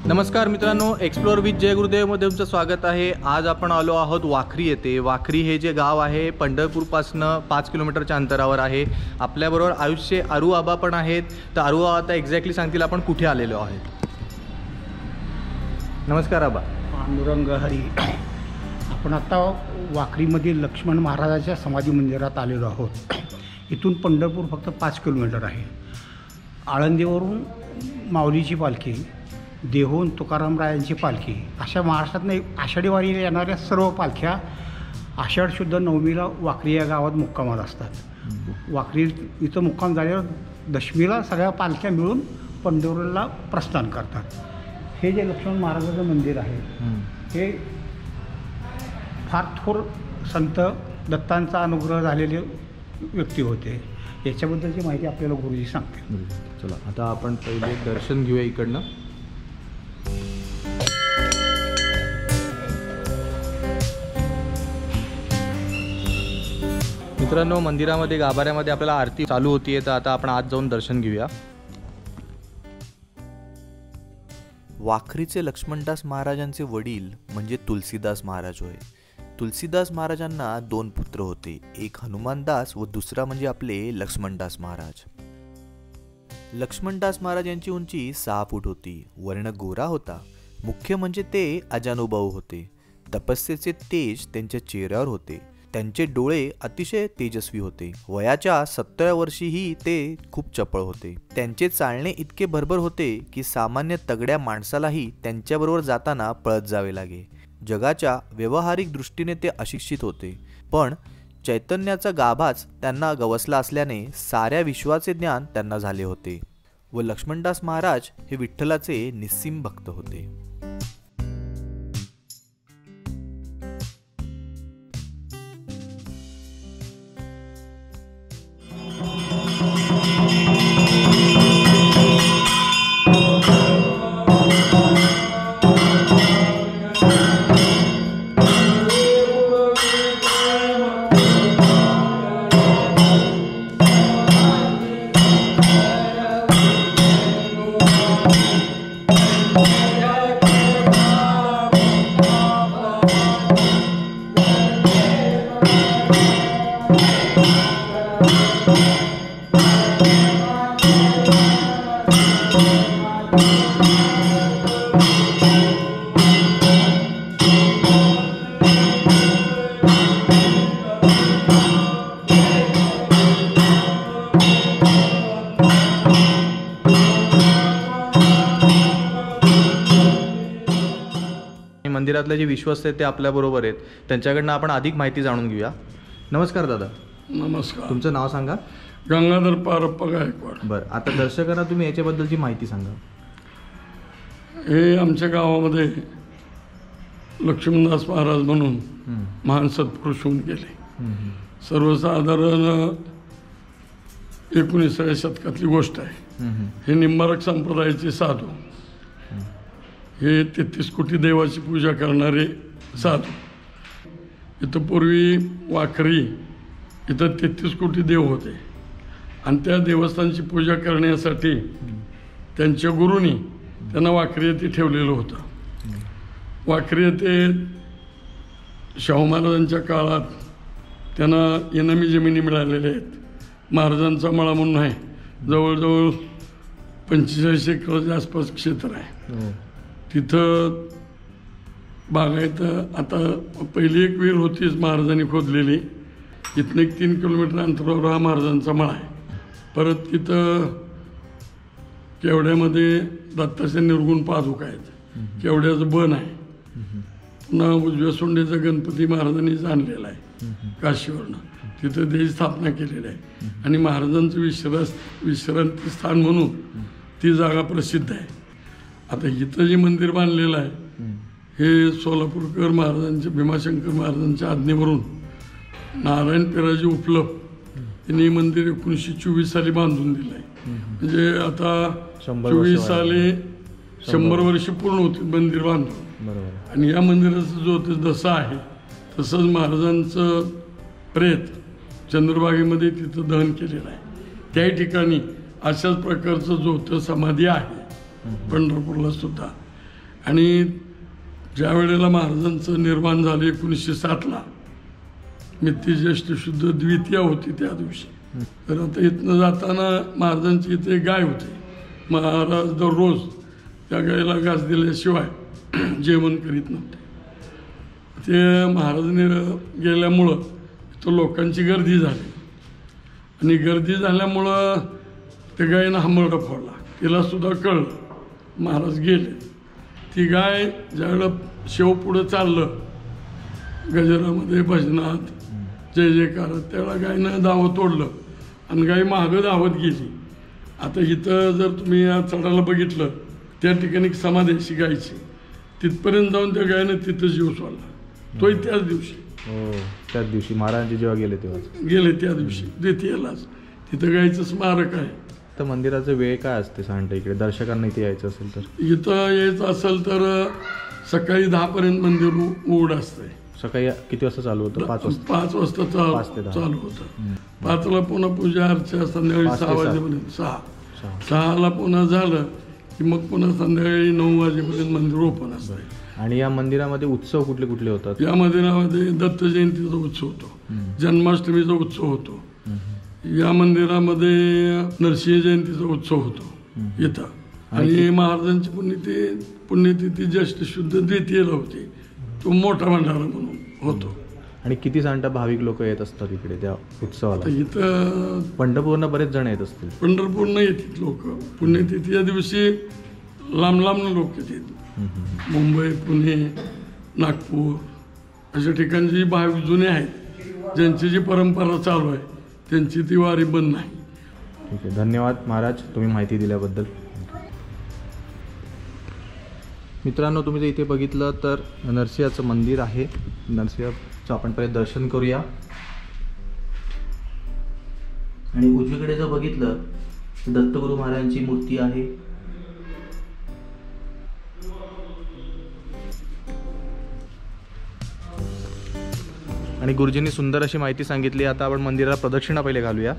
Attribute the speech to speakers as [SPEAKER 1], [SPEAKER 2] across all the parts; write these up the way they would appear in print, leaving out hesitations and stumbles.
[SPEAKER 1] नमस्कार मित्रांनो, explore with जय गुरुदेवमध्ये तुमचं स्वागत आहे। आज आपण आलो आहोत वाखरी येथे। वाखरी हे जे गाव आहे पंढरपूरपासनं 5 किलोमीटरच्या अंतरावर आहे। आपल्याबरोबर आयुषचे अरू आबा पण आहेत। तर अरू आबा आता एक्झॅक्टली सांगतील आपण कुठे आलेलो आहोत। नमस्कार आबा।
[SPEAKER 2] पांडुरंग हरी। आपण आता वाखरीमधील लक्ष्मण महाराजाच्या समाधी मंदिरात आलेलो आहोत। इथून पंढरपूर फक्त 5 किलोमीटर आहे। आळंदीवरून माऊलीची पालखी, देहून तुकारामरायांची पालखी, अशा महाराष्ट्रातनं आषाढी वारीला येणाऱ्या सर्व पालख्या आषाढ शुद्ध नवमीला वाखरी या गावात मुक्कामाला असतात। वाखरी इथं मुक्काम झाल्यावर दशमीला सगळ्या पालख्या मिळून पंढरपूरला प्रस्थान करतात। हे जे लक्ष्मण महाराजाचं मंदिर आहे हे फार थोर संत दत्तांचा अनुग्रह झालेले व्यक्ती होते। याच्याबद्दलची माहिती आपल्याला गुरुजी सांगतील।
[SPEAKER 1] चला आता आपण पहिले दर्शन घेऊया इकडनं। मित्रांनो, मंदिरामध्ये गाभाऱ्यामध्ये आपल्याला आरती चालू होतीये, तर आता आपण आत जाऊन दर्शन घेऊया।
[SPEAKER 3] वाखरीचे लक्ष्मणदास महाराजांचे वडील म्हणजे तुलसीदास महाराज होय। तुलसीदास महाराजांना 2 पुत्र होते, एक हनुमानदास व दुसरा म्हणजे आपले लक्ष्मणदास महाराज। लक्ष्मणदास महाराज यांची उंची 6 फूट होती, वर्ण गोरा होता। मुख्य म्हणजे ते अजानुभाऊ होते। तपस्येचे तेज त्यांच्या चेहऱ्यावर होते। त्यांचे डोळे अतिशय तेजस्वी होते। वयाच्या 70व्या वर्षीही ते खूप चपळ होते। त्यांचे चालणे इतके भरभर होते की सामान्य तगड्या माणसालाही त्यांच्याबरोबर जाताना पळत जावे लागे। जगाच्या व्यावहारिक दृष्टीने ते अशिक्षित होते, पण चैतन्याचा गाभाच त्यांना गवसला असल्याने साऱ्या विश्वाचे ज्ञान त्यांना झाले होते व लक्ष्मणदास महाराज हे विठ्ठलाचे निस्सीम भक्त होते।
[SPEAKER 1] मंदिरातले जे विश्वस्त आहेत ते आपल्या बरोबर आहेत, त्यांच्याकडनं आपण अधिक माहिती जाणून घेऊया। नमस्कार दादा।
[SPEAKER 4] नमस्कार।
[SPEAKER 1] तुमचं नाव सांगा।
[SPEAKER 4] गंगाधर पारप्पा गायकवाड।
[SPEAKER 1] बरं, आता दर्शकांना तुम्ही याच्याबद्दलची माहिती सांगा।
[SPEAKER 4] हे आमच्या गावामध्ये लक्ष्मणदास महाराज म्हणून महान सत्पुरुष होऊन गेले। सर्वसाधारण 19व्या शतकातली गोष्ट आहे। हे निंबारक संप्रदायाचे साधू, हे 33 कोटी देवाची पूजा करणारे साधू। इथं पूर्वी वाखरी इथं 33 कोटी देव होते आणि त्या देवस्थानची पूजा करण्यासाठी त्यांच्या गुरुनी त्यांना वाखरी येथे ठेवलेलं होतं। वाखरी येथे शाहू महाराजांच्या काळात त्यांना इनामी जमिनी मिळालेल्या आहेत। महाराजांचा मळा म्हणून आहे, जवळजवळ 45 एकराच्या आसपास क्षेत्र आहे। तिथं बागायत आता पहिली एक विहीर होतीच महाराजांनी खोदलेली, इथनं एक 3 किलोमीटर अंतरावर हा महाराजांचा मळा आहे। परत तिथं केवड्यामध्ये दत्ताच्या निर्गुण पादुका आहेत, केवड्याचं बन आहे। पुन्हा उजव्या सोंडेचा गणपती महाराजांनी आणलेला आहे काशीवरनं, तिथं त्याची स्थापना केलेली आहे आणि महाराजांचं विश्रांती स्थान म्हणून ती जागा प्रसिद्ध आहे। आता इथं जे मंदिर बांधलेलं आहे हे सोलापूरकर महाराजांच्या, भीमाशंकर महाराजांच्या आज्ञेवरून नारायण पिराजी उपलब्ध यांनी मंदिर 1924 साली बांधून दिलं आहे। म्हणजे आता 24 साली 100 वर्ष पूर्ण होती मंदिर बांधून। आणि या मंदिराचं जो जसं आहे तसंच महाराजांचं प्रेत चंद्रभागेमध्ये तिथं दहन केलेलं आहे। त्याही ठिकाणी अशाच प्रकारचं जोत समाधी आहे पंढरपूरला सुद्धा। आणि ज्या वेळेला महाराजांचं निर्माण झालं 1907ला, मिती ज्येष्ठ शुद्ध द्वितीया होती त्या दिवशी. तर आता इथनं जाताना महाराजांची इथे गाय होती. महाराज दररोज त्या गायला घास दिल्याशिवाय जेवण करीत नव्हते. ते महाराजांनी गेल्यामुळं तो लोकांची गर्दी झाली आणि गर्दी झाल्यामुळं त्या गायीनं हमरडा फोडला. तिला सुद्धा कळलं, महाराज गेले. ती गाय ज्यावेळेला शेव पुढं चाललं गजरामध्ये भजनात जय जयकारात, त्यावेळेला गायनं दावं तोडलं आणि गाय मागं धावत गेली. आता इथं जर तुम्ही या चढायला बघितलं, त्या ठिकाणी समाधी गायची, तिथपर्यंत जाऊन त्या गायनं तिथं जीव सोडला. तोही त्याच दिवशी,
[SPEAKER 1] त्याच दिवशी महाराजांचे जेव्हा गेले तेव्हा
[SPEAKER 4] गेले त्या दिवशी द्वितीयालाच. तिथं गायचं स्मारक आहे.
[SPEAKER 1] तर मंदिराचं वेळ काय असते सांगता इकडे दर्शकांना इथे यायचं असेल तर?
[SPEAKER 4] इथं यायचं असेल तर सकाळी 10 पर्यंत मंदिर उघड असतंय.
[SPEAKER 1] सकाळी किती वाजता चालू होतं? 5 वाजता.
[SPEAKER 4] 5 वाजता
[SPEAKER 1] 5 ते 10
[SPEAKER 4] चालू होतं. 5ला पुन्हा पूजा अर्चा, संध्याकाळी
[SPEAKER 1] 5 ते
[SPEAKER 4] 6 वाजेपर्यंत. 6ला पुन्हा झालं की मग पुन्हा संध्याकाळी 9 वाजेपर्यंत मंदिर ओपन असतंय.
[SPEAKER 1] आणि या मंदिरामध्ये उत्सव कुठले कुठले होतात?
[SPEAKER 4] या मंदिरामध्ये दत्त जयंतीचा उत्सव होतो, जन्माष्टमीचा उत्सव होतो. या मंदिरामध्ये नरसिंह जयंतीचा उत्सव होतो इथं. आणि महाराजांची पुण्यतिथी ज्येष्ठ शुद्ध द्वितीयेला होती. तो मोठा भंडारा म्हणून होतो.
[SPEAKER 1] आणि किती सांगता भाविक लोक येत असतात इकडे त्या उत्सवाला?
[SPEAKER 4] इथं
[SPEAKER 1] पंढरपूरनं बरेच जण येत असतील.
[SPEAKER 4] पंढरपूरनं येतात लोक. पुण्यतिथी या दिवशी लांब लोक येतात. मुंबई, पुणे, नागपूर अशा ठिकाणचे जी भाविक जुने आहेत, ज्यांची जी परंपरा चालू आहे, त्यांची ती वारी बंद नाही.
[SPEAKER 1] ठीक आहे, धन्यवाद महाराज तुम्ही माहिती दिल्याबद्दल. मित्रांनो, तुम्ही जर इथे बघितलं तर नरसिंहाचं मंदिर आहे. नरसिंहाचं आपण पहिले दर्शन करूया. आणि उजवीकडे जर बघितलं तर दत्तगुरू महाराजांची मूर्ती आहे. आणि गुरुजींनी सुंदर अशी माहिती सांगितली. आता आपण मंदिराला प्रदक्षिणा पहिले घालूया.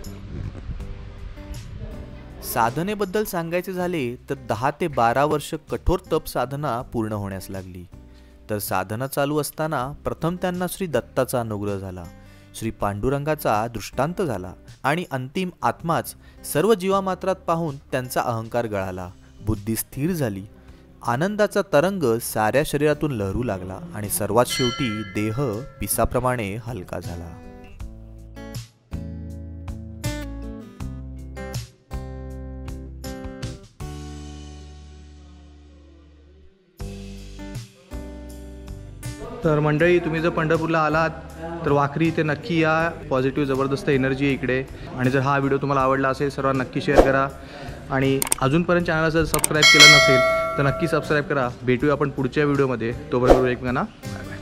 [SPEAKER 3] साधनेबद्दल सांगायचे झाले तर 10 ते 12 वर्ष कठोर तप साधना पूर्ण होण्यास लागली. तर साधना चालू असताना प्रथम त्यांना श्री दत्ताचा अनुग्रह झाला, श्री पांडुरंगाचा दृष्टांत झाला आणि अंतिम आत्माच सर्व जीवामात्रात पाहून त्यांचा अहंकार गळाला, बुद्धी स्थिर झाली, आनंदाचा तरंग साऱ्या शरीरातून लहरू लागला आणि सर्वात शेवटी देह पिसाप्रमाणे हलका झाला.
[SPEAKER 1] तर मंडळी, तुम्ही जर पंढरपूरला आलात तर वाखरी इथे नक्की या. पॉझिटिव्ह जबरदस्त एनर्जी आहे इकडे. आणि जर हा व्हिडिओ तुम्हाला आवडला असेल, सर्वांना नक्की शेअर करा. आणि अजूनपर्यंत चॅनलला जर सबस्क्राईब केलं नसेल तर नक्की सबस्क्राईब करा. भेटूया आपण पुढच्या व्हिडिओमध्ये. तोपर्यंत एकमेकांना